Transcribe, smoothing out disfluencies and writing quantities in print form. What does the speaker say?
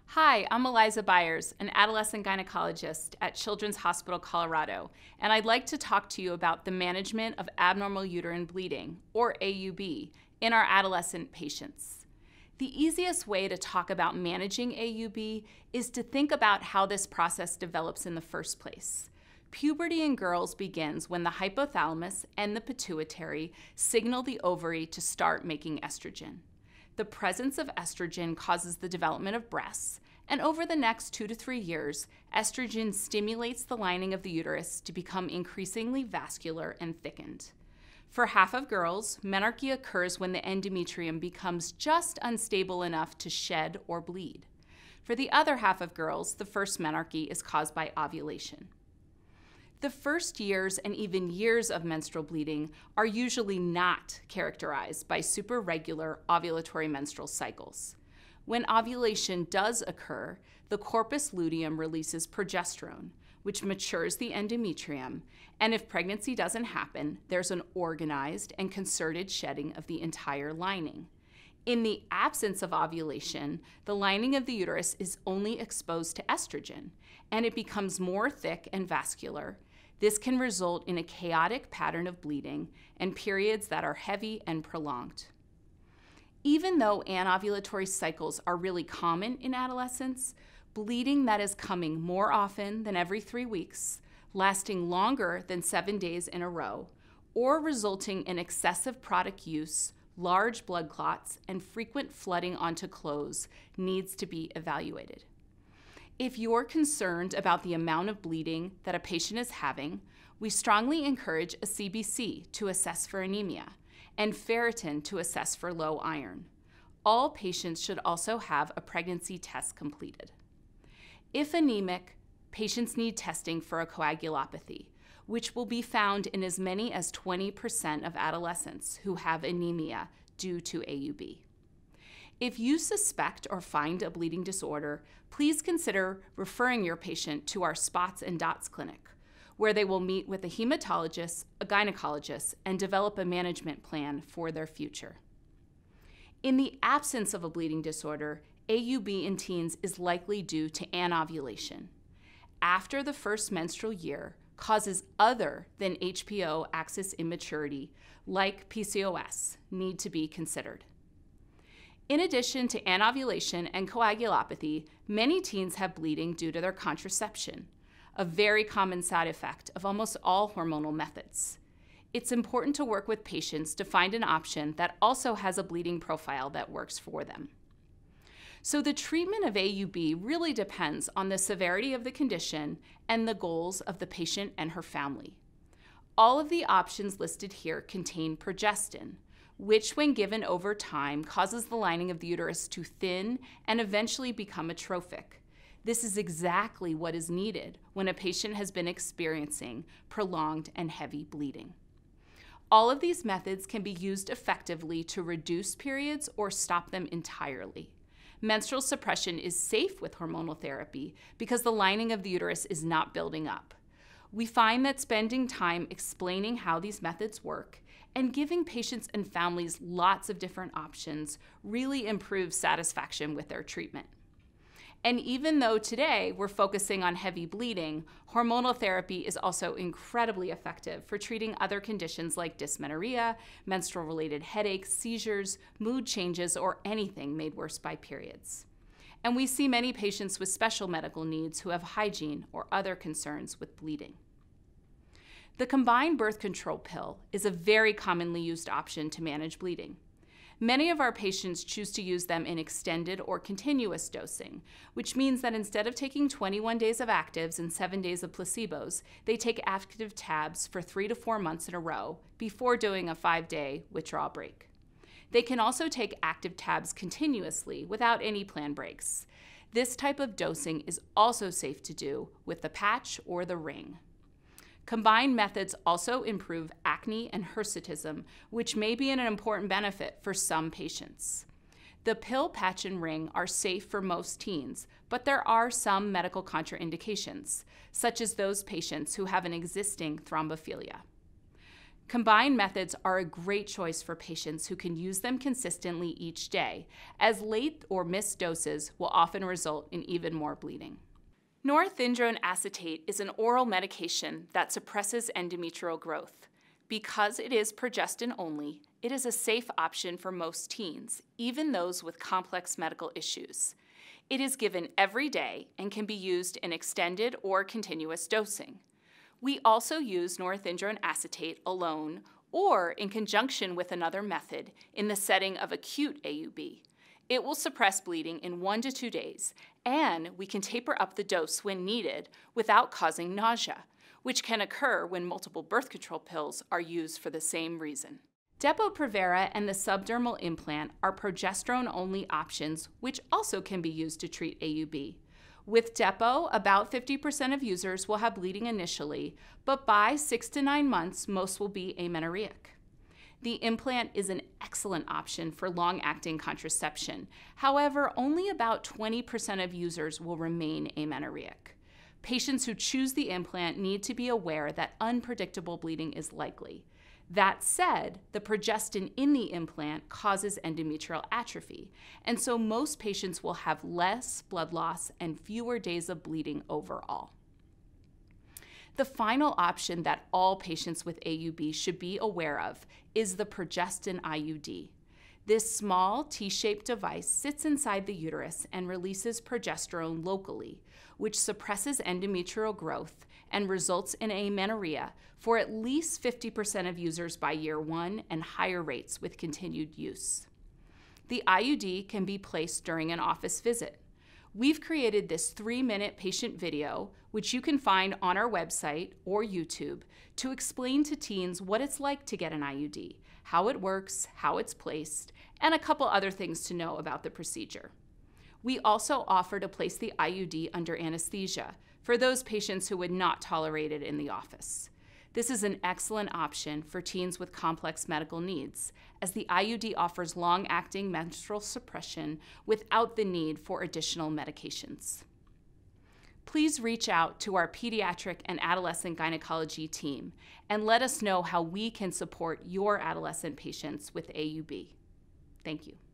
Hi, I'm Eliza Buyers, an adolescent gynecologist at Children's Hospital Colorado, and I'd like to talk to you about the management of abnormal uterine bleeding, or AUB, in our adolescent patients. The easiest way to talk about managing AUB is to think about how this process develops in the first place. Puberty in girls begins when the hypothalamus and the pituitary signal the ovary to start making estrogen. The presence of estrogen causes the development of breasts, and over the next 2 to 3 years, estrogen stimulates the lining of the uterus to become increasingly vascular and thickened. For half of girls, menarche occurs when the endometrium becomes just unstable enough to shed or bleed. For the other half of girls, the first menarche is caused by ovulation. The first years and even years of menstrual bleeding are usually not characterized by superregular ovulatory menstrual cycles. When ovulation does occur, the corpus luteum releases progesterone, which matures the endometrium, and if pregnancy doesn't happen, there's an organized and concerted shedding of the entire lining. In the absence of ovulation, the lining of the uterus is only exposed to estrogen, and it becomes more thick and vascular. This can result in a chaotic pattern of bleeding and periods that are heavy and prolonged. Even though anovulatory cycles are really common in adolescents, bleeding that is coming more often than every 3 weeks, lasting longer than 7 days in a row, or resulting in excessive product use, large blood clots, and frequent flooding onto clothes needs to be evaluated. If you're concerned about the amount of bleeding that a patient is having, we strongly encourage a CBC to assess for anemia and ferritin to assess for low iron. All patients should also have a pregnancy test completed. If anemic, patients need testing for a coagulopathy, which will be found in as many as 20% of adolescents who have anemia due to AUB. If you suspect or find a bleeding disorder, please consider referring your patient to our Spots and Dots clinic, where they will meet with a hematologist, a gynecologist, and develop a management plan for their future. In the absence of a bleeding disorder, AUB in teens is likely due to anovulation. After the first menstrual year, causes other than HPO axis immaturity, like PCOS, need to be considered. In addition to anovulation and coagulopathy, many teens have bleeding due to their contraception, a very common side effect of almost all hormonal methods. It's important to work with patients to find an option that also has a bleeding profile that works for them. So the treatment of AUB really depends on the severity of the condition and the goals of the patient and her family. All of the options listed here contain progestin, which when given over time causes the lining of the uterus to thin and eventually become atrophic. This is exactly what is needed when a patient has been experiencing prolonged and heavy bleeding. All of these methods can be used effectively to reduce periods or stop them entirely. Menstrual suppression is safe with hormonal therapy because the lining of the uterus is not building up. We find that spending time explaining how these methods work and giving patients and families lots of different options really improves satisfaction with their treatment. And even though today we're focusing on heavy bleeding, hormonal therapy is also incredibly effective for treating other conditions like dysmenorrhea, menstrual-related headaches, seizures, mood changes, or anything made worse by periods. And we see many patients with special medical needs who have hygiene or other concerns with bleeding. The combined birth control pill is a very commonly used option to manage bleeding. Many of our patients choose to use them in extended or continuous dosing, which means that instead of taking 21 days of actives and 7 days of placebos, they take active tabs for 3 to 4 months in a row before doing a 5-day withdrawal break. They can also take active tabs continuously without any planned breaks. This type of dosing is also safe to do with the patch or the ring. Combined methods also improve acne and hirsutism, which may be an important benefit for some patients. The pill, patch, and ring are safe for most teens, but there are some medical contraindications, such as those patients who have an existing thrombophilia. Combined methods are a great choice for patients who can use them consistently each day, as late or missed doses will often result in even more bleeding. Norethindrone acetate is an oral medication that suppresses endometrial growth. Because it is progestin only, it is a safe option for most teens, even those with complex medical issues. It is given every day and can be used in extended or continuous dosing. We also use norethindrone acetate alone or in conjunction with another method in the setting of acute AUB. It will suppress bleeding in 1 to 2 days, and we can taper up the dose when needed without causing nausea, which can occur when multiple birth control pills are used for the same reason. Depo-Provera and the subdermal implant are progesterone-only options, which also can be used to treat AUB. With Depo, about 50% of users will have bleeding initially, but by 6 to 9 months, most will be amenorrheic. The implant is an excellent option for long-acting contraception. However, only about 20% of users will remain amenorrheic. Patients who choose the implant need to be aware that unpredictable bleeding is likely. That said, the progestin in the implant causes endometrial atrophy, and so most patients will have less blood loss and fewer days of bleeding overall. The final option that all patients with AUB should be aware of is the progestin IUD. This small T-shaped device sits inside the uterus and releases progesterone locally, which suppresses endometrial growth and results in amenorrhea for at least 50% of users by year 1 and higher rates with continued use. The IUD can be placed during an office visit. We've created this 3-minute patient video, which you can find on our website or YouTube, to explain to teens what it's like to get an IUD, how it works, how it's placed, and a couple other things to know about the procedure. We also offer to place the IUD under anesthesia for those patients who would not tolerate it in the office. This is an excellent option for teens with complex medical needs, as the IUD offers long-acting menstrual suppression without the need for additional medications. Please reach out to our pediatric and adolescent gynecology team and let us know how we can support your adolescent patients with AUB. Thank you.